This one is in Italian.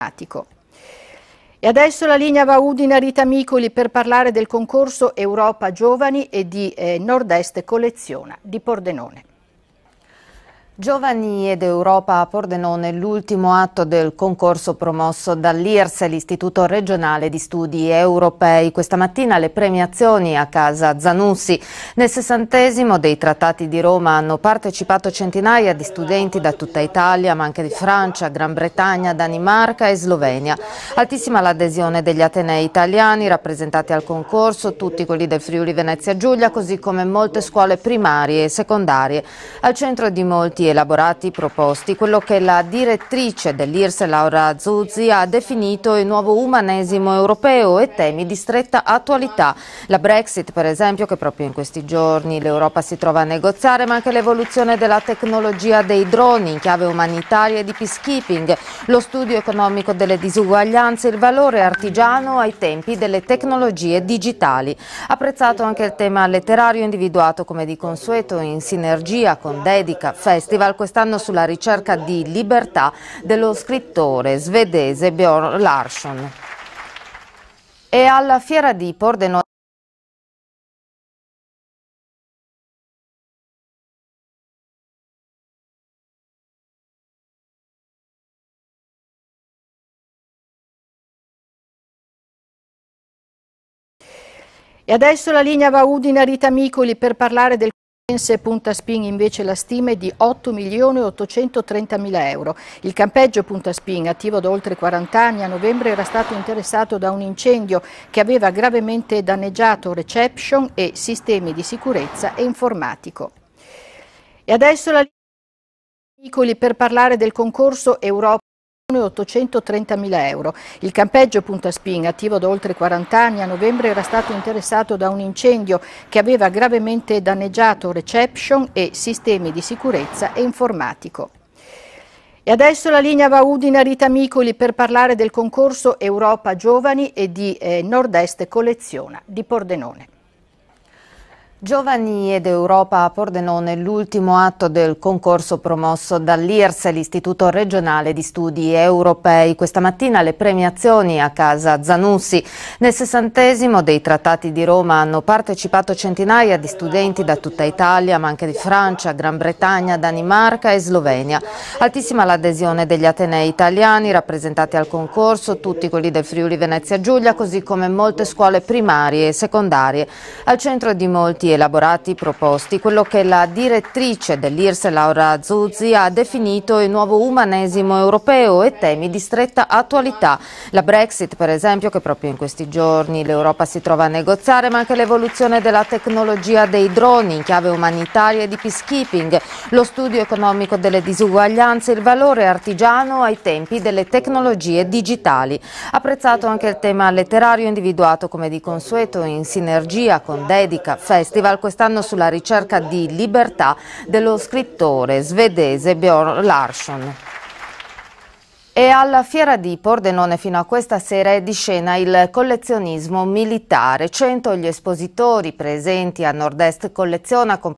E adesso la linea va a Udine a Rita Micoli per parlare del concorso Europa Giovani e di Nord-Est Colleziona di Pordenone. Giovani ed Europa a Pordenone, l'ultimo atto del concorso promosso dall'IRSE, l'Istituto Regionale di Studi Europei. Questa mattina le premiazioni a Casa Zanussi. Nel 60° dei Trattati di Roma hanno partecipato centinaia di studenti da tutta Italia, ma anche di Francia, Gran Bretagna, Danimarca e Slovenia. Altissima l'adesione degli atenei italiani rappresentati al concorso, tutti quelli del Friuli Venezia Giulia, così come molte scuole primarie e secondarie. Al centro di molti elaborati proposti quello che la direttrice dell'IRSE Laura Zuzzi ha definito il nuovo umanesimo europeo e temi di stretta attualità. La Brexit, per esempio, che proprio in questi giorni l'Europa si trova a negoziare, ma anche l'evoluzione della tecnologia dei droni in chiave umanitaria e di peacekeeping, lo studio economico delle disuguaglianze, il valore artigiano ai tempi delle tecnologie digitali. Apprezzato anche il tema letterario individuato come di consueto in sinergia con Dedica Festival, quest'anno sulla ricerca di libertà dello scrittore svedese Björn Larsson. E alla Fiera di Pordenone E adesso la linea va a Udine a Rita Micoli per parlare del Punta Spin, invece la stima è di 8.830.000 euro. Il campeggio Punta Spin, attivo da oltre 40 anni, a novembre era stato interessato da un incendio che aveva gravemente danneggiato reception e sistemi di sicurezza e informatico. E adesso la linea va a Micoli per parlare del concorso Europa 830.000 euro. Il campeggio Punta Spin, attivo da oltre 40 anni, a novembre era stato interessato da un incendio che aveva gravemente danneggiato reception e sistemi di sicurezza e informatico. E adesso la linea va a Udine a Rita Micoli per parlare del concorso Europa Giovani e di Nord-Est Colleziona di Pordenone. Giovani ed Europa a Pordenone, l'ultimo atto del concorso promosso dall'IRSE, l'Istituto Regionale di Studi Europei. Questa mattina le premiazioni a Casa Zanussi. Nel 60° dei Trattati di Roma hanno partecipato centinaia di studenti da tutta Italia, ma anche di Francia, Gran Bretagna, Danimarca e Slovenia. Altissima l'adesione degli atenei italiani rappresentati al concorso, tutti quelli del Friuli Venezia Giulia, così come molte scuole primarie e secondarie. Al centro di molti elaborati proposti quello che la direttrice dell'IRSE Laura Zuzzi ha definito il nuovo umanesimo europeo e temi di stretta attualità. La Brexit, per esempio, che proprio in questi giorni l'Europa si trova a negoziare, ma anche l'evoluzione della tecnologia dei droni in chiave umanitaria e di peacekeeping, lo studio economico delle disuguaglianze, il valore artigiano ai tempi delle tecnologie digitali. Apprezzato anche il tema letterario individuato come di consueto in sinergia con Dedica Festival, quest'anno sulla ricerca di libertà dello scrittore svedese Björn Larsson. E alla Fiera di Pordenone fino a questa sera è di scena il collezionismo militare. 100 gli espositori presenti a Nord-Est Colleziona,